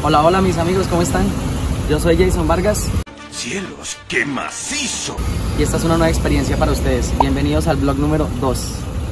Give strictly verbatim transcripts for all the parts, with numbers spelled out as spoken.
Hola, hola mis amigos, ¿cómo están? Yo soy Jason Vargas. ¡Cielos, qué macizo! Y esta es una nueva experiencia para ustedes. Bienvenidos al vlog número dos.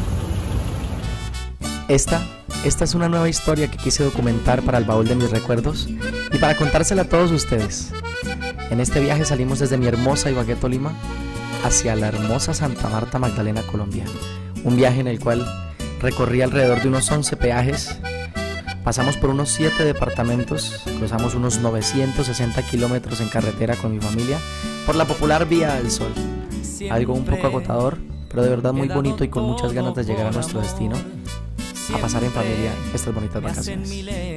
Esta, esta es una nueva historia que quise documentar para el baúl de mis recuerdos y para contársela a todos ustedes. En este viaje salimos desde mi hermosa Ibagué, Tolima, hacia la hermosa Santa Marta, Magdalena, Colombia. Un viaje en el cual recorrí alrededor de unos once peajes, pasamos por unos siete departamentos, cruzamos unos novecientos sesenta kilómetros en carretera con mi familia por la popular Vía del Sol. Algo un poco agotador, pero de verdad muy bonito y con muchas ganas de llegar a nuestro destino, a pasar en familia estas bonitas vacaciones.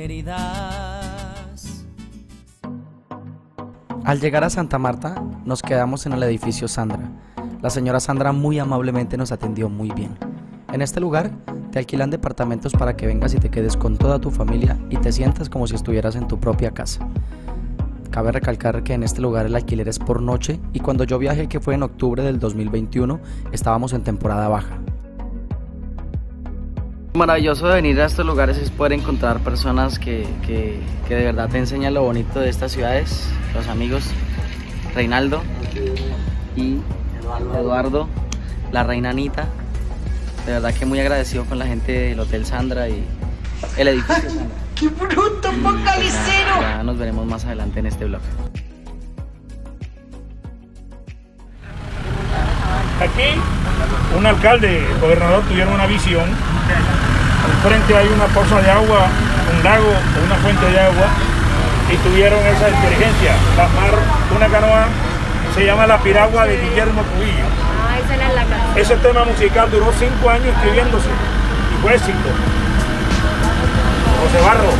Al llegar a Santa Marta, nos quedamos en el edificio Sandra. La señora Sandra muy amablemente nos atendió muy bien. En este lugar te alquilan departamentos para que vengas y te quedes con toda tu familia y te sientas como si estuvieras en tu propia casa. Cabe recalcar que en este lugar el alquiler es por noche y cuando yo viajé, que fue en octubre del dos mil veintiuno, estábamos en temporada baja. Lo maravilloso de venir a estos lugares es poder encontrar personas que, que, que de verdad te enseñan lo bonito de estas ciudades. Los amigos Reinaldo y Eduardo, la reina Anita. De verdad que muy agradecido con la gente del Hotel Sandra y el edificio Sandra. ¡Qué bruto, focalicero! Pues ya nos veremos más adelante en este vlog. Aquí, un alcalde, el gobernador tuvieron una visión. Al frente hay una poza de agua, un lago o una fuente de agua, y tuvieron esa inteligencia, plasmar una canoa, se llama La Piragua de Guillermo Cubillo. Ah, esa era la canción. Ese tema musical duró cinco años escribiéndose y fue éxito. José Barro.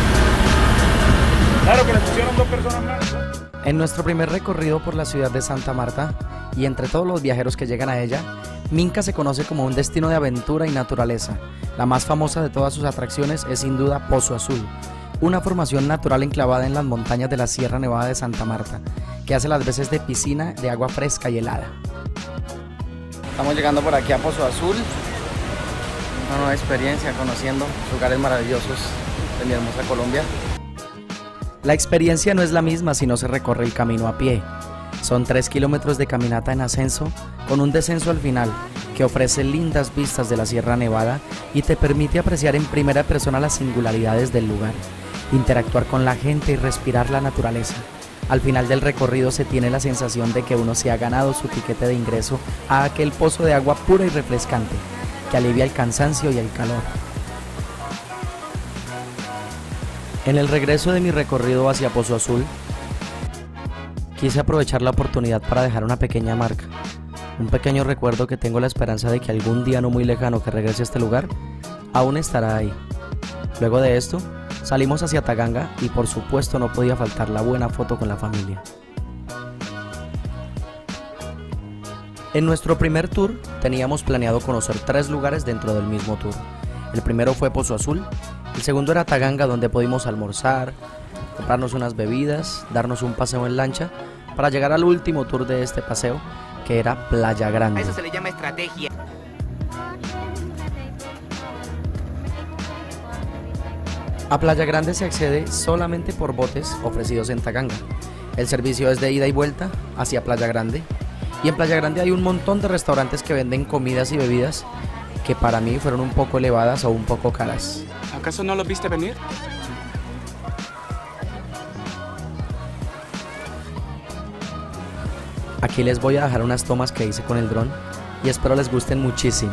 Claro que le pusieron dos personas más. En nuestro primer recorrido por la ciudad de Santa Marta, y entre todos los viajeros que llegan a ella, Minca se conoce como un destino de aventura y naturaleza. La más famosa de todas sus atracciones es sin duda Pozo Azul, una formación natural enclavada en las montañas de la Sierra Nevada de Santa Marta, que hace las veces de piscina de agua fresca y helada. Estamos llegando por aquí a Pozo Azul, una nueva experiencia conociendo lugares maravillosos de mi hermosa Colombia. La experiencia no es la misma si no se recorre el camino a pie. Son tres kilómetros de caminata en ascenso con un descenso al final que ofrece lindas vistas de la Sierra Nevada y te permite apreciar en primera persona las singularidades del lugar, interactuar con la gente y respirar la naturaleza. Al final del recorrido se tiene la sensación de que uno se ha ganado su tiquete de ingreso a aquel pozo de agua pura y refrescante que alivia el cansancio y el calor. En el regreso de mi recorrido hacia Pozo Azul, quise aprovechar la oportunidad para dejar una pequeña marca, un pequeño recuerdo que tengo la esperanza de que algún día no muy lejano que regrese a este lugar, aún estará ahí. Luego de esto, salimos hacia Taganga y por supuesto no podía faltar la buena foto con la familia. En nuestro primer tour teníamos planeado conocer tres lugares dentro del mismo tour. El primero fue Pozo Azul, el segundo era Taganga, donde pudimos almorzar, comprarnos unas bebidas, darnos un paseo en lancha para llegar al último tour de este paseo, que era Playa Grande. A eso se le llama estrategia. A Playa Grande se accede solamente por botes ofrecidos en Taganga. El servicio es de ida y vuelta hacia Playa Grande, y en Playa Grande hay un montón de restaurantes que venden comidas y bebidas que para mí fueron un poco elevadas o un poco caras. ¿Acaso no lo viste venir? Aquí les voy a dejar unas tomas que hice con el dron y espero les gusten muchísimo.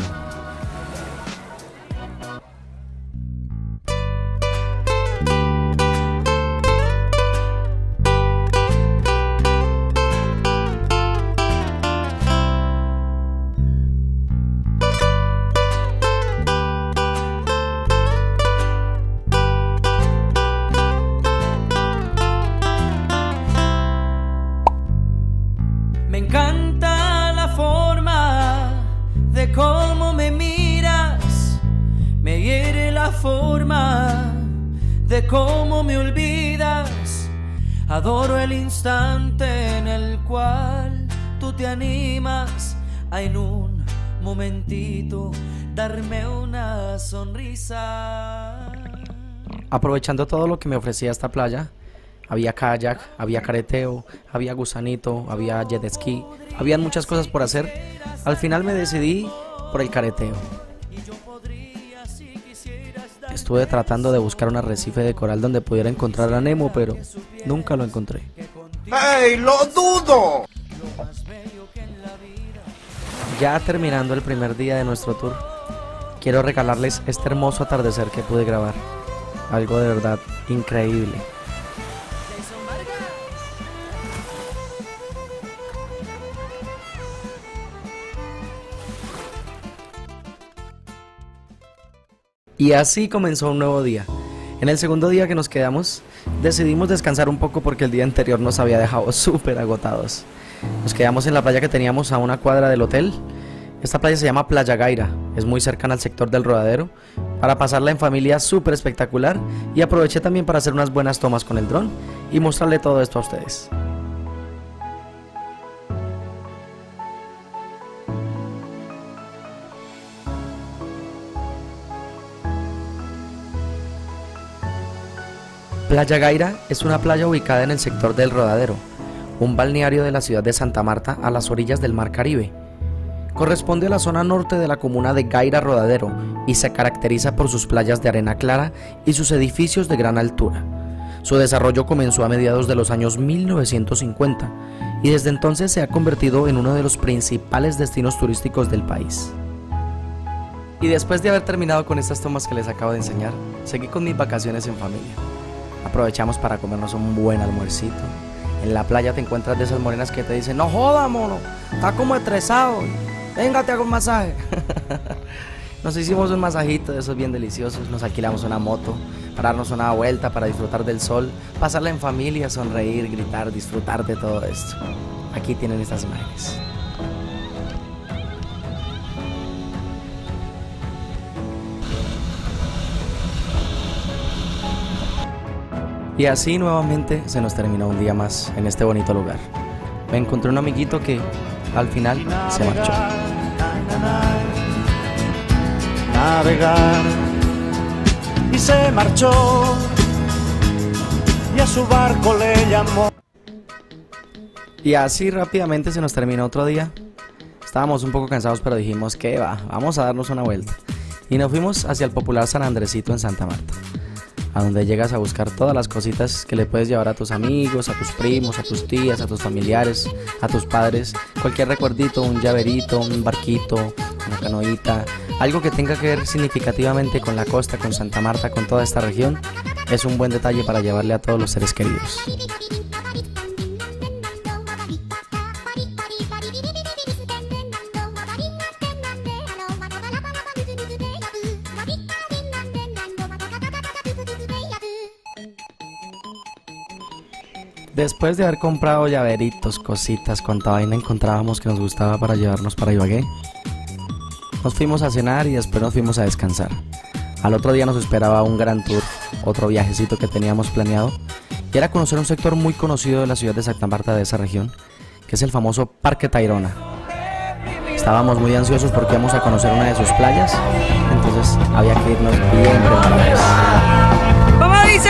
Me encanta la forma de cómo me miras, me hiere la forma de cómo me olvidas. Adoro el instante en el cual tú te animas a en un momentito darme una sonrisa. Aprovechando todo lo que me ofrecía esta playa, Había kayak, había careteo, había gusanito, había jet ski, habían muchas cosas por hacer. Al final me decidí por el careteo. Estuve tratando de buscar un arrecife de coral donde pudiera encontrar a Nemo, pero nunca lo encontré. ¡Ey, lo dudo! Ya terminando el primer día de nuestro tour, quiero regalarles este hermoso atardecer que pude grabar. Algo de verdad increíble. Y así comenzó un nuevo día. En el segundo día que nos quedamos, decidimos descansar un poco porque el día anterior nos había dejado súper agotados. Nos quedamos en la playa que teníamos a una cuadra del hotel. Esta playa se llama Playa Gaira, es muy cercana al sector del Rodadero, para pasarla en familia súper espectacular, y aproveché también para hacer unas buenas tomas con el dron y mostrarle todo esto a ustedes. Playa Gaira es una playa ubicada en el sector del Rodadero, un balneario de la ciudad de Santa Marta a las orillas del Mar Caribe. Corresponde a la zona norte de la comuna de Gaira Rodadero y se caracteriza por sus playas de arena clara y sus edificios de gran altura. Su desarrollo comenzó a mediados de los años mil novecientos cincuenta y desde entonces se ha convertido en uno de los principales destinos turísticos del país. Y después de haber terminado con estas tomas que les acabo de enseñar, seguí con mis vacaciones en familia. Aprovechamos para comernos un buen almuercito. En la playa te encuentras de esas morenas que te dicen: no joda, mono, está como estresado, venga, te hago un masaje. Nos hicimos un masajito de esos bien deliciosos, nos alquilamos una moto para darnos una vuelta, para disfrutar del sol, pasarla en familia, sonreír, gritar, disfrutar de todo esto. Aquí tienen estas imágenes. Y así nuevamente se nos terminó un día más en este bonito lugar. Me encontré un amiguito que al final se marchó. Navegar y se marchó y a su barco le llamó. Y así rápidamente se nos terminó otro día. Estábamos un poco cansados, pero dijimos que va, vamos a darnos una vuelta. Y nos fuimos hacia el popular San Andresito en Santa Marta, a donde llegas a buscar todas las cositas que le puedes llevar a tus amigos, a tus primos, a tus tías, a tus familiares, a tus padres. Cualquier recuerdito, un llaverito, un barquito, una canoita, algo que tenga que ver significativamente con la costa, con Santa Marta, con toda esta región, es un buen detalle para llevarle a todos los seres queridos. Después de haber comprado llaveritos, cositas, cuanta vaina encontrábamos que nos gustaba para llevarnos para Ibagué, nos fuimos a cenar y después nos fuimos a descansar. Al otro día nos esperaba un gran tour, otro viajecito que teníamos planeado, y era conocer un sector muy conocido de la ciudad de Santa Marta, de esa región, que es el famoso Parque Tayrona. Estábamos muy ansiosos porque íbamos a conocer una de sus playas, entonces había que irnos bien preparados. ¿Cómo dice?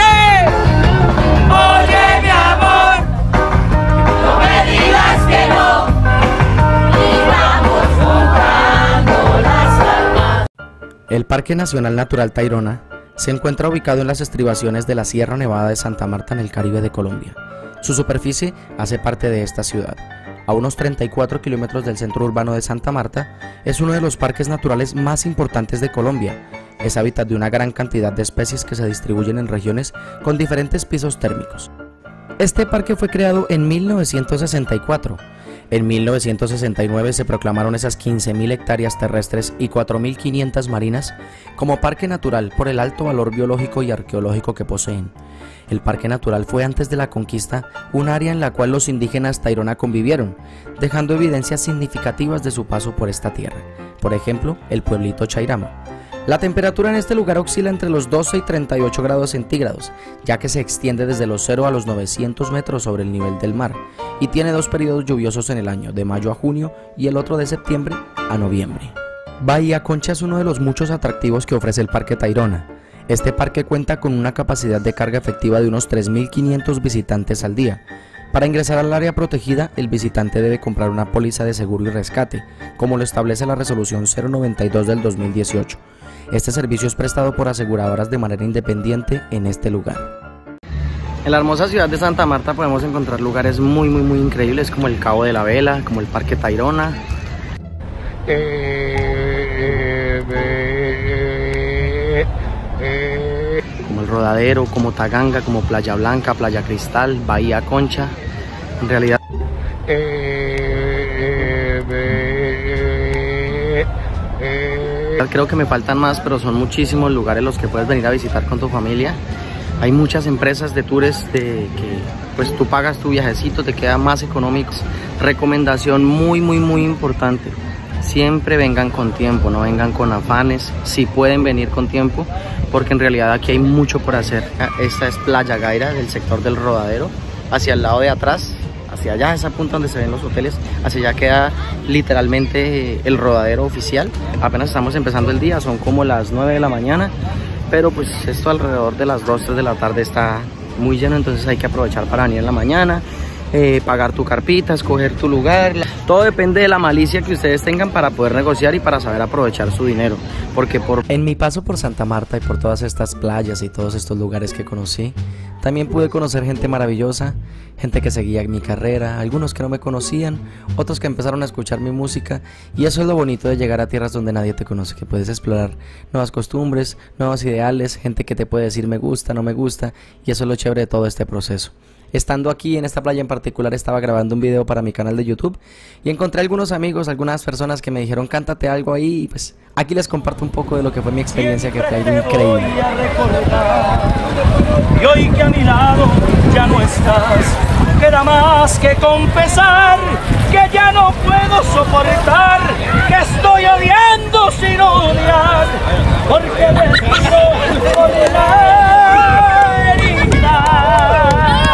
Oye, mi amor, no me digas que no, y vamos juntando las almas. El Parque Nacional Natural Tayrona se encuentra ubicado en las estribaciones de la Sierra Nevada de Santa Marta en el Caribe de Colombia. Su superficie hace parte de esta ciudad. A unos treinta y cuatro kilómetros del centro urbano de Santa Marta, es uno de los parques naturales más importantes de Colombia. Es hábitat de una gran cantidad de especies que se distribuyen en regiones con diferentes pisos térmicos. Este parque fue creado en mil novecientos sesenta y cuatro. En mil novecientos sesenta y nueve se proclamaron esas quince mil hectáreas terrestres y cuatro mil quinientas marinas como parque natural por el alto valor biológico y arqueológico que poseen. El parque natural fue antes de la conquista un área en la cual los indígenas Tayrona convivieron, dejando evidencias significativas de su paso por esta tierra. Por ejemplo, el pueblito Chairama. La temperatura en este lugar oscila entre los doce y treinta y ocho grados centígrados, ya que se extiende desde los cero a los novecientos metros sobre el nivel del mar, y tiene dos periodos lluviosos en el año, de mayo a junio y el otro de septiembre a noviembre. Bahía Concha es uno de los muchos atractivos que ofrece el Parque Tayrona. Este parque cuenta con una capacidad de carga efectiva de unos tres mil quinientos visitantes al día. Para ingresar al área protegida, el visitante debe comprar una póliza de seguro y rescate, como lo establece la resolución cero noventa y dos del dos mil dieciocho. Este servicio es prestado por aseguradoras de manera independiente en este lugar. En la hermosa ciudad de Santa Marta podemos encontrar lugares muy muy muy increíbles como el Cabo de la Vela, como el Parque Tayrona. Como el Rodadero, como Taganga, como Playa Blanca, Playa Cristal, Bahía Concha. En realidad creo que me faltan más, pero son muchísimos lugares los que puedes venir a visitar con tu familia. Hay muchas empresas de tours de que pues tú pagas tu viajecito, te queda más económico. Recomendación muy muy muy importante: siempre vengan con tiempo, no vengan con afanes. Si pueden venir con tiempo, porque en realidad aquí hay mucho por hacer. Esta es Playa Gaira, del sector del Rodadero. Hacia el lado de atrás, hacia allá, esa punta donde se ven los hoteles, hacia allá queda literalmente el Rodadero oficial. Apenas estamos empezando el día, son como las nueve de la mañana, pero pues esto alrededor de las dos, tres de la tarde está muy lleno, entonces hay que aprovechar para venir en la mañana, eh, pagar tu carpita, escoger tu lugar. Todo depende de la malicia que ustedes tengan para poder negociar y para saber aprovechar su dinero, porque por... En mi paso por Santa Marta y por todas estas playas y todos estos lugares que conocí, también pude conocer gente maravillosa, gente que seguía mi carrera, algunos que no me conocían, otros que empezaron a escuchar mi música, y eso es lo bonito de llegar a tierras donde nadie te conoce, que puedes explorar nuevas costumbres, nuevos ideales, gente que te puede decir me gusta, no me gusta, y eso es lo chévere de todo este proceso. Estando aquí en esta playa en particular, estaba grabando un video para mi canal de YouTube y encontré algunos amigos, algunas personas que me dijeron cántate algo ahí, y pues aquí les comparto un poco de lo que fue mi experiencia, que fue algo increíble. Y hoy que a mi lado ya no estás, queda más que confesar que ya no puedo soportar, que estoy odiando sin odiar, porque me tiro por la herida.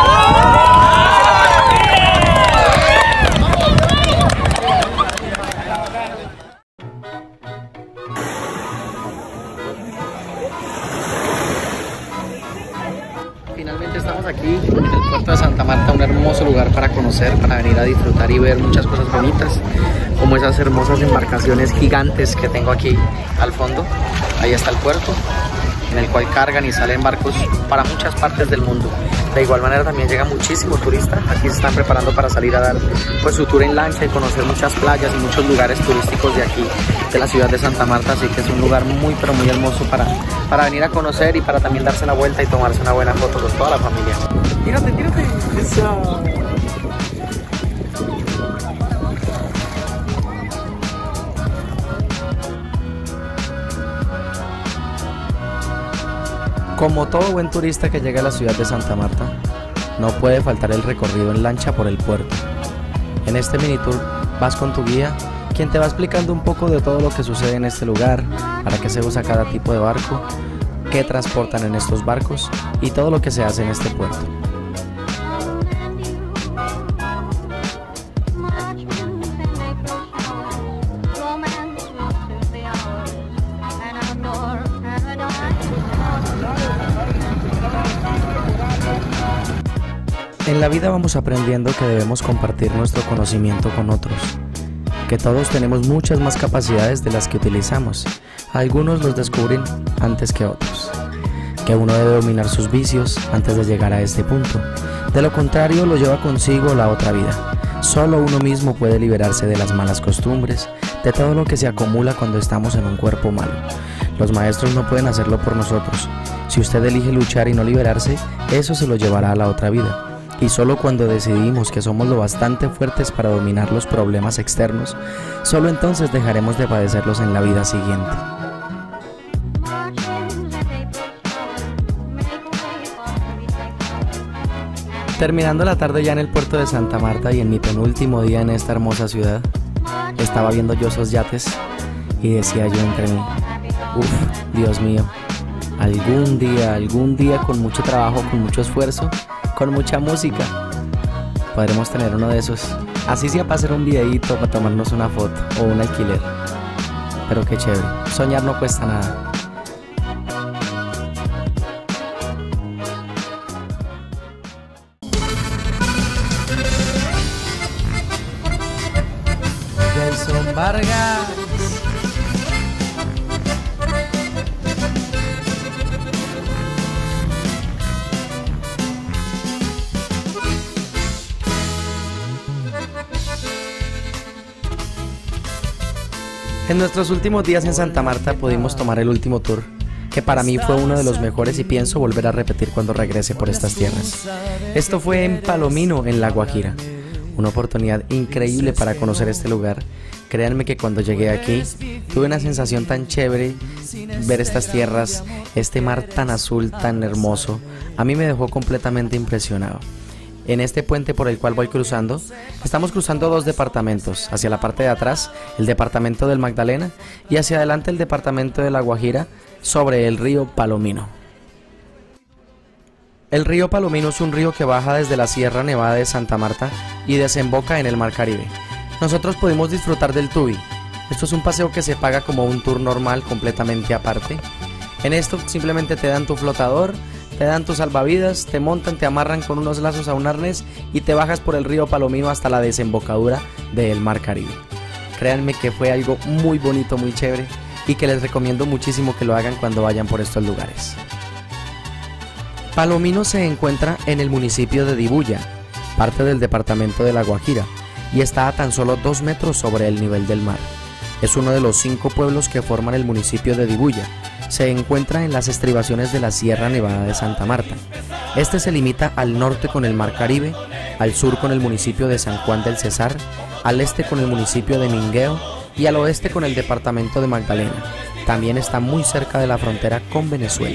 Finalmente estamos aquí en el puerto de Santa Marta, un hermoso lugar para conocer, para venir a disfrutar y ver muchas cosas bonitas, como esas hermosas embarcaciones gigantes que tengo aquí al fondo. Ahí está el puerto, en el cual cargan y salen barcos para muchas partes del mundo. De igual manera también llega muchísimo turista. Aquí se están preparando para salir a dar pues su tour en lancha y conocer muchas playas y muchos lugares turísticos de aquí, de la ciudad de Santa Marta. Así que es un lugar muy pero muy hermoso para, para venir a conocer y para también darse la vuelta y tomarse una buena foto con toda la familia. Tírate, tírate. Eso. Como todo buen turista que llega a la ciudad de Santa Marta, no puede faltar el recorrido en lancha por el puerto. En este mini tour vas con tu guía, quien te va explicando un poco de todo lo que sucede en este lugar, para qué se usa cada tipo de barco, qué transportan en estos barcos y todo lo que se hace en este puerto. En la vida vamos aprendiendo que debemos compartir nuestro conocimiento con otros, que todos tenemos muchas más capacidades de las que utilizamos. Algunos los descubren antes que otros, que uno debe dominar sus vicios antes de llegar a este punto. De lo contrario, lo lleva consigo la otra vida. Solo uno mismo puede liberarse de las malas costumbres, de todo lo que se acumula cuando estamos en un cuerpo malo. Los maestros no pueden hacerlo por nosotros. Si usted elige luchar y no liberarse, eso se lo llevará a la otra vida. Y solo cuando decidimos que somos lo bastante fuertes para dominar los problemas externos, solo entonces dejaremos de padecerlos en la vida siguiente. Terminando la tarde ya en el puerto de Santa Marta y en mi penúltimo día en esta hermosa ciudad, estaba viendo yo esos yates y decía yo entre mí, uff, Dios mío, algún día, algún día con mucho trabajo, con mucho esfuerzo, con mucha música, podremos tener uno de esos, así sea para hacer un videíto, para tomarnos una foto o un alquiler. Pero qué chévere, soñar no cuesta nada. Vargas. En nuestros últimos días en Santa Marta pudimos tomar el último tour, que para mí fue uno de los mejores y pienso volver a repetir cuando regrese por estas tierras. Esto fue en Palomino, en La Guajira. Una oportunidad increíble para conocer este lugar. Créanme que cuando llegué aquí tuve una sensación tan chévere, ver estas tierras, este mar tan azul, tan hermoso. A mí me dejó completamente impresionado. En este puente por el cual voy cruzando, estamos cruzando dos departamentos. Hacia la parte de atrás, el departamento del Magdalena, y hacia adelante el departamento de La Guajira, sobre el río Palomino. El río Palomino es un río que baja desde la Sierra Nevada de Santa Marta y desemboca en el Mar Caribe. Nosotros pudimos disfrutar del tubi. Esto es un paseo que se paga como un tour normal, completamente aparte. En esto simplemente te dan tu flotador, te dan tus salvavidas, te montan, te amarran con unos lazos a un arnés y te bajas por el río Palomino hasta la desembocadura del Mar Caribe. Créanme que fue algo muy bonito, muy chévere, y que les recomiendo muchísimo que lo hagan cuando vayan por estos lugares. Palomino se encuentra en el municipio de Dibuya, parte del departamento de La Guajira, y está a tan solo dos metros sobre el nivel del mar. Es uno de los cinco pueblos que forman el municipio de Dibuya. Se encuentra en las estribaciones de la Sierra Nevada de Santa Marta. Este se limita al norte con el Mar Caribe, al sur con el municipio de San Juan del Cesar, al este con el municipio de Mingueo y al oeste con el departamento de Magdalena. También está muy cerca de la frontera con Venezuela.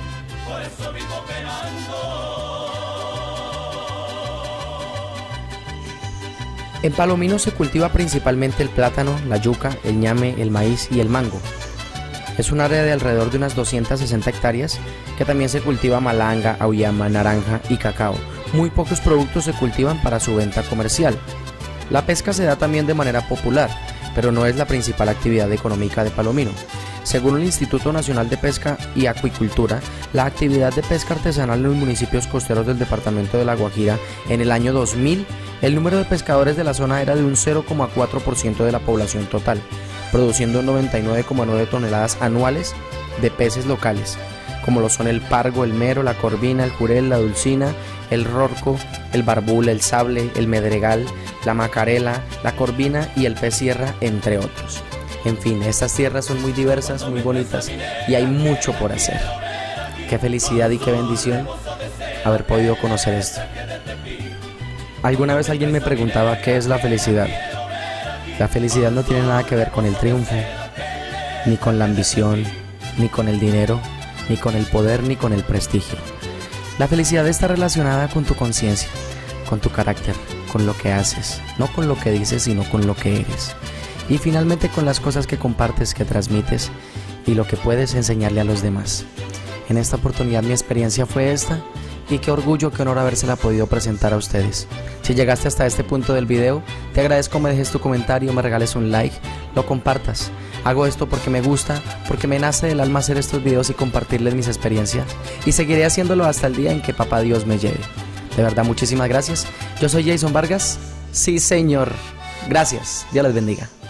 En Palomino se cultiva principalmente el plátano, la yuca, el ñame, el maíz y el mango. Es un área de alrededor de unas doscientas sesenta hectáreas que también se cultiva malanga, auyama, naranja y cacao. Muy pocos productos se cultivan para su venta comercial. La pesca se da también de manera popular, pero no es la principal actividad económica de Palomino. Según el Instituto Nacional de Pesca y Acuicultura, la actividad de pesca artesanal en los municipios costeros del departamento de La Guajira en el año dos mil, el número de pescadores de la zona era de un cero coma cuatro por ciento de la población total, produciendo noventa y nueve coma nueve toneladas anuales de peces locales, como lo son el pargo, el mero, la corvina, el jurel, la dulcina, el rorco, el barbul, el sable, el medregal, la macarela, la corvina y el pez sierra, entre otros. En fin, estas tierras son muy diversas, muy bonitas y hay mucho por hacer. Qué felicidad y qué bendición haber podido conocer esto. Alguna vez alguien me preguntaba qué es la felicidad. La felicidad no tiene nada que ver con el triunfo, ni con la ambición, ni con el dinero, ni con el poder, ni con el prestigio. La felicidad está relacionada con tu conciencia, con tu carácter, con lo que haces, no con lo que dices, sino con lo que eres. Y finalmente con las cosas que compartes, que transmites y lo que puedes enseñarle a los demás. En esta oportunidad mi experiencia fue esta y qué orgullo, qué honor habérsela podido presentar a ustedes. Si llegaste hasta este punto del video, te agradezco me dejes tu comentario, me regales un like, lo compartas. Hago esto porque me gusta, porque me nace del alma hacer estos videos y compartirles mis experiencias, y seguiré haciéndolo hasta el día en que Papá Dios me lleve. De verdad, muchísimas gracias. Yo soy Jason Vargas. Sí, señor. Gracias. Dios les bendiga.